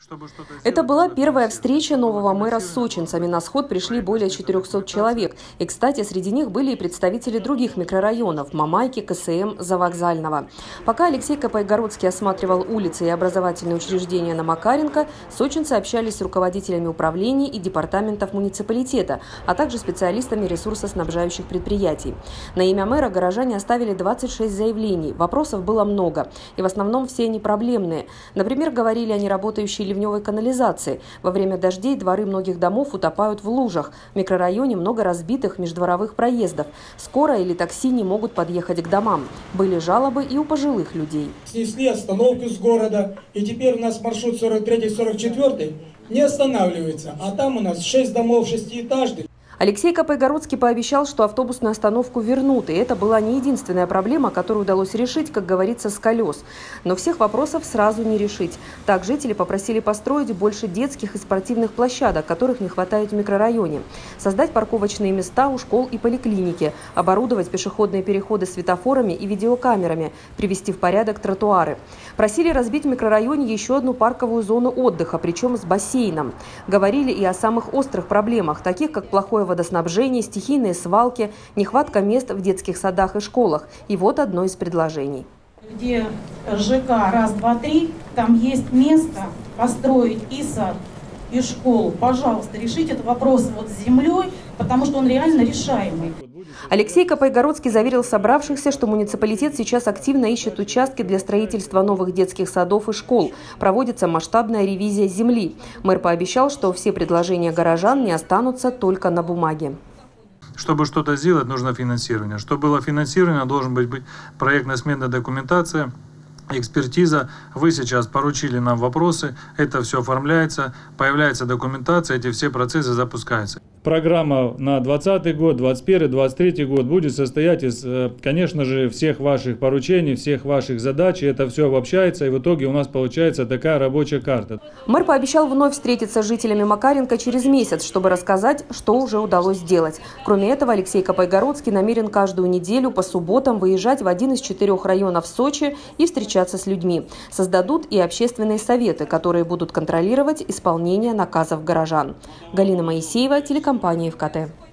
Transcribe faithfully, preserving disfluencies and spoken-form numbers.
Это была первая встреча нового мэра с сочинцами. На сход пришли более четырёхсот человек. И, кстати, среди них были и представители других микрорайонов – Мамайки, ка эс эм, Завокзального. Пока Алексей Капайгородский осматривал улицы и образовательные учреждения на Макаренко, сочинцы общались с руководителями управлений и департаментов муниципалитета, а также специалистами ресурсоснабжающих предприятий. На имя мэра горожане оставили двадцать шесть заявлений. Вопросов было много. И в основном все они проблемные. Например, говорили о неработающей ливневой канализации. Во время дождей дворы многих домов утопают в лужах. В микрорайоне много разбитых междворовых проездов. Скорая или такси не могут подъехать к домам. Были жалобы и у пожилых людей. Снесли остановку с города, и теперь у нас маршрут сорок третий сорок четвёртый не останавливается. А там у нас шесть домов шестиэтажных. Алексей Капайгородский пообещал, что автобусную остановку вернут. И это была не единственная проблема, которую удалось решить, как говорится, с колес. Но всех вопросов сразу не решить. Так жители попросили построить больше детских и спортивных площадок, которых не хватает в микрорайоне. Создать парковочные места у школ и поликлиники. Оборудовать пешеходные переходы светофорами и видеокамерами. Привести в порядок тротуары. Просили разбить в микрорайоне еще одну парковую зону отдыха, причем с бассейном. Говорили и о самых острых проблемах, таких как плохое водоснабжение, стихийные свалки, нехватка мест в детских садах и школах. И вот одно из предложений. Где ЖК раз, два, три, там есть место построить и сад, и школу. Пожалуйста, решите этот вопрос вот с землей, потому что он реально решаемый. Алексей Капайгородский заверил собравшихся, что муниципалитет сейчас активно ищет участки для строительства новых детских садов и школ. Проводится масштабная ревизия земли. Мэр пообещал, что все предложения горожан не останутся только на бумаге. Чтобы что-то сделать, нужно финансирование. Чтобы было финансирование, должен быть проектно-сметная документация, экспертиза. Вы сейчас поручили нам вопросы, это все оформляется, появляется документация, эти все процессы запускаются. Программа на двадцатый год, двадцать первый, двадцать третий год будет состоять из, конечно же, всех ваших поручений, всех ваших задач. И это все обобщается, и в итоге у нас получается такая рабочая карта. Мэр пообещал вновь встретиться с жителями Макаренко через месяц, чтобы рассказать, что уже удалось сделать. Кроме этого, Алексей Капайгородский намерен каждую неделю по субботам выезжать в один из четырех районов Сочи и встречаться с людьми. Создадут и общественные советы, которые будут контролировать исполнение наказов горожан. Галина Моисеева, телекомпания эф ка тэ.